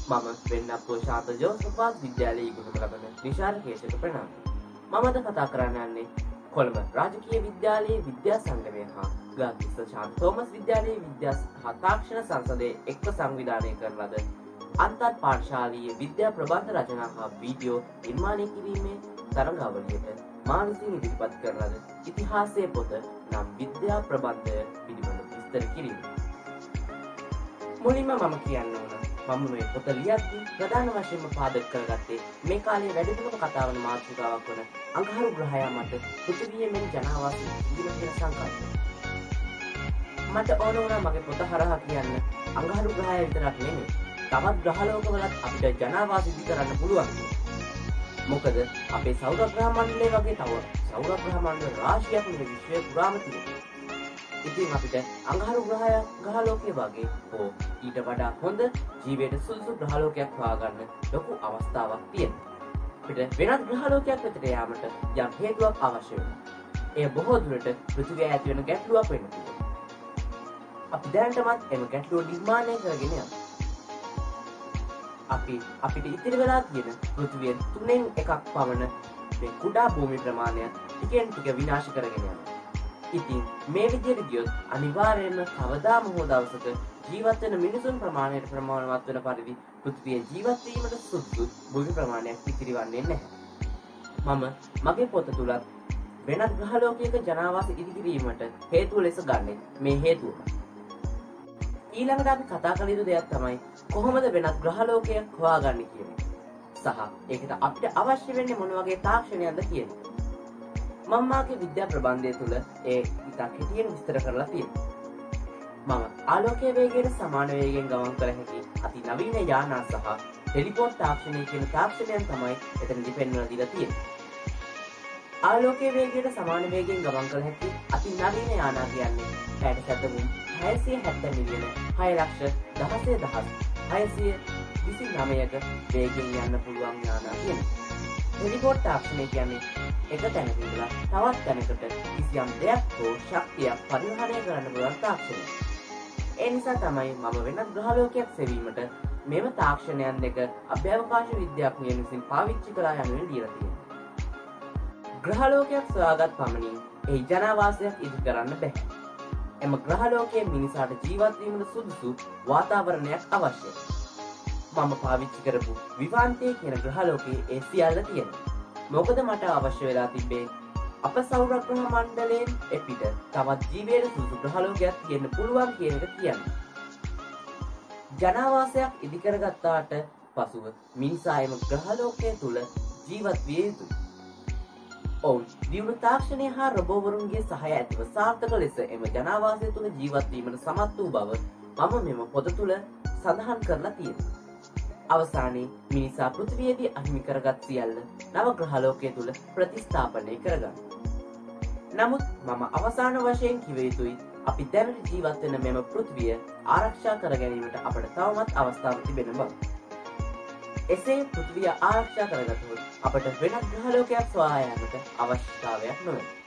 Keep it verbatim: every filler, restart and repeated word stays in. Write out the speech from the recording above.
මම වෙන්නප්පුව ශාන්ත ජෝසප් වාස් විද්‍යාලයේ ඉගෙන ලබන නිශාර ෆර්නෑන්ඩෝ. මම අද කතා කරන්න යන්නේ කොළඹ රාජකීය විද්‍යාලයේ විද්‍යා සංගමය හා ගාල්කිස්ස ශාන්ත තෝමස් විද්‍යාලයේ විද්‍යා හා තාක්ෂණ සංසදයේ එක්ව සංවිධානය කරන ලද අන්තර් පාඨශාලීය විද්‍යා ප්‍රබන්ධ රචනා හා වීඩියෝ නිර්මාණය කිරීමේ තරඟාවලියට මා විසින් ඉදිරිපත් කරන ලද ඉතිහාසයේ පොත නම් විද්‍යා ප්‍රබන්ධය පිළිබඳ විස්තර කිරීම. මුලින්ම මම කියන්න ඕන මම මේ පොත ලියද්දී ප්‍රධාන වශයෙන්ම පාදක කරගත්තේ මේ කාලයේ වැඩිපුරම කතා වන මාතෘකාවක් වන අඟහරු ග්‍රහයා මත පෘථිවියේ මෙන් ජනාවාසී ඉදිරියට කියන සංකල්පය. මට ඕන වුණා මගේ පොත හරහා කියන්න අඟහරු ග්‍රහය විතරක් නෙමෙයි තවත් ග්‍රහලෝකවලත් අපිට ජනාවාසී ඉදි කරන්න පුළුවන්. මොකද අපේ සෞර ග්‍රහ මණ්ඩලය වගේ තව සෞර ග්‍රහ මණ්ඩල රාශියක් මේ විශ්වය පුරාම තියෙනවා. ඉතින් අපිට අඟහරු ග්‍රහය ග්‍රහලෝකයේ වගේ හෝ ඊට වඩා හොඳ ජීවිතයට සුදුසු ග්‍රහලෝකයක් හොයාගන්න ලොකු අවස්ථාවක් තියෙනවා. අපිට වෙනත් ග්‍රහලෝකයක් වෙතට යාමට යම් හේතුවක් අවශ්‍ය වෙනවා. එය බොහෝ දුරට පෘථිවිය ඇති වෙන ගැටලුවක් වෙන්න පුළුවන්. අපි දැනටමත් එම ගැටලුව නිර්මාණය කරගෙන යනවා. අපි අපිට ඉතිරි වෙලා තියෙන පෘථිවියෙන් තුනෙන් එකක් පමණ මේ කුඩා භූමි ප්‍රමාණය ටිකෙන් ටික විනාශ කරගෙන යනවා. ඉතින් මේ විදිහට ගියොත් අනිවාර්යයෙන්ම කවදාම හෝ දවසක ජීවත් වෙන මිනිසුන් ප්‍රමාණයට ප්‍රමාණවත් වෙන පරිදි පෘථිවියේ ජීවත් වීමට සුදුසු භූමි ප්‍රමාණයක් ඉතිරිවන්නේ නැහැ. මම මගේ පොත තුලත් වෙනත් ග්‍රහලෝකයක ජනාවාස ඉදිකිරීමට හේතුව ලෙස ගන්නේ මේ හේතුව. ඊළඟට අපි කතා කළ යුතු දෙයක් තමයි කොහොමද වෙනත් ග්‍රහලෝකයක් හොයාගන්නේ කියන එක. සහ ඒකට අපිට අවශ්‍ය වෙන්නේ මොන වගේ තාක්ෂණයක්ද කියන එක. මම මාගේ විද්‍යා ප්‍රබන්ධය තුළ ඒ ඉතා කෙටියෙන් විස්තර කරලා තියෙනවා. මම ආලෝකයේ වේගයට සමාන වේගයෙන් ගමන් කළ හැකි අති නවීන යානා සහ ටෙලිපෝට් තාක්ෂණය කියන තාක්ෂණයන් තමයි එතනදි පෙන්වලා දීලා තියෙන්නේ. ආලෝකයේ වේගයට සමාන වේගයෙන් ගමන් කළ හැකි අති නවීන යානා කියන්නේ පැයට සැතපුම් හයසිය හැත්තෑ මිලියන හය ලක්ෂ දහසය දහස් හයසිය විසි නවයක වේගයෙන් යන්න පුළුවන් යානා කියන්නේ. ටෙලිපෝට් තාක්ෂණය කියන්නේ එක තැනක ඉඳලා තවත් තැනකට කිසියම් දෙයක් හෝ ශක්තියක් පරිවහනය කරන්න පුළුවන් තාක්ෂණයක්. ඒ නිසා තමයි මම වෙනත් ග්‍රහලෝකයක් සෙවීමට මෙම තාක්ෂණයන් දෙක අභ්‍යවකාශ විද්‍යාඥයන් විසින් පාවිච්චි කළා යනුවෙන් දීලා තියෙනවා. ග්‍රහලෝකයක් සොයාගත් පමණින් එහි ජනාවාසයක් ඉදි කරන්න බැහැ. එම ග්‍රහලෝකයේ මිනිසාට ජීවත් වීමට සුදුසු වාතාවරණයක් අවශ්‍යයි. මම පාවිච්චි කරපු විවාන්තය කියන ග්‍රහලෝකයේ ඒ සියල්ල තියෙනවා. මොකද මට අවශ්‍ය වෙලා තිබේ අප සෞර ග්‍රහ මණ්ඩලයෙන් එපිට තවත් ජීවයට සුදුසු ග්‍රහලෝකයක් තියෙන්න පුළුවන් කියන එක කියන්නේ. ජනාවාසයක් ඉදි කරගත්තාට පසුව මිනිසා එම ග්‍රහලෝකය තුල ජීවත් විය යුතුයි. ඔවුන් දියුණු තාක්ෂණය හා රොබෝවරුන්ගේ සහාය ඇතිව සාර්ථක ලෙස එම ජනාවාසය තුල ජීවත් වීමට සමත් වූ බව මම මෙම පොත තුල සඳහන් කරලා තියෙනවා. අවසානයේ මිනිසා පෘථිවියේදී අහිමි කරගත් සියල්ල නව ග්‍රහලෝකයේ තුල ප්‍රතිස්ථාපනය කරගන්න. නමුත් මම අවසාන වශයෙන් කිව යුතුයි අපි දැනට ජීවත් වෙන මෙම පෘථිවිය ආරක්ෂා කර ගැනීමට අපට තවමත් අවස්ථාවක් තිබෙන බව. එසේ පෘථිවිය ආරක්ෂා කරගත්තොත් අපට වෙනත් ග්‍රහලෝකයක් සොයා යාමට අවශ්‍යතාවයක් නොවේ.